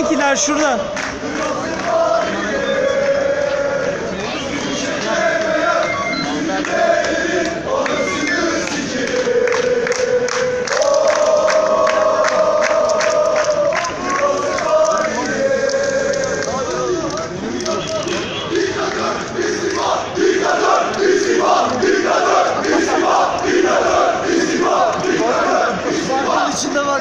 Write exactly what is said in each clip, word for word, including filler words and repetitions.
Neredekiler şurada? İçinde var.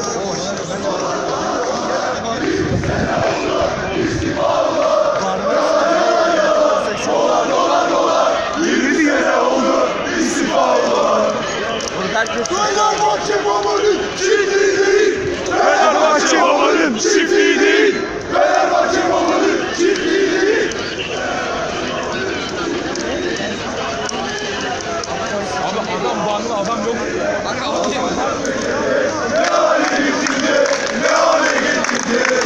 Fenerbahçe babanın çiftliği değil. Fenerbahçe babanın çiftliği değil. Fenerbahçe babanın çiftliği değil. Abi adam banlı adam yok. Ne hale getirdi? Ne hale getirdi?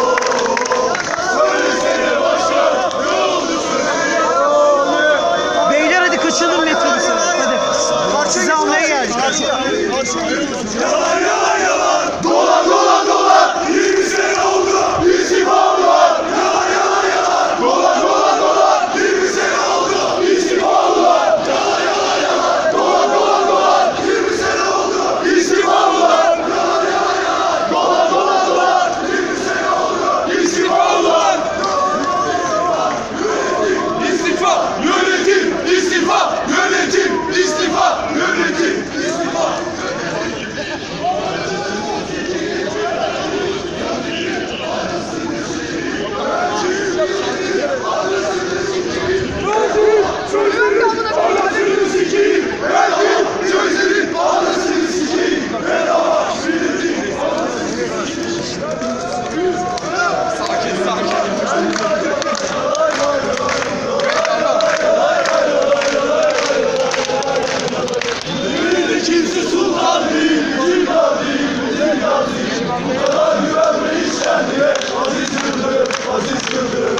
Söylesene başkan. Ne oldu söyle. Beyler hadi kaçalım metrobüse. Hadi. Sizi almaya geldik. Yalan yalan yalan. Dolan dolan dolan. yirmi sene oldu. İstifa var. Yalan yalan yalan. Dolan dolan dolan. yirmi sene oldu. İstifa var. Yalan yalan yalan. Dolan dolan dolan. yirmi sene oldu. İstifa var. Yalan yalan yalan. Dolan dolan dolan. yirmi sene oldu. İstifa var. İstifa. Yönetim. İstifa. Yönetim. İstifa. Yönetim. İstifa. Sözlerin anasını sikeyim. Verdim sözlerin anasını sikeyim. Bedava milletin Sakin sakin. Ülkede kimse sultan değil, sultan değil, sultan değil. Bu kadar güvenme işkendiye Aziz Yıldırım, Aziz Yıldırım.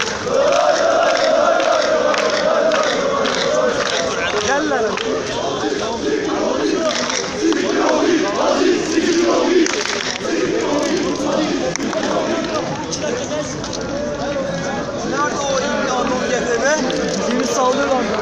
Gel lan. Nerede o iddianın G F B? Seni sallıyor lan.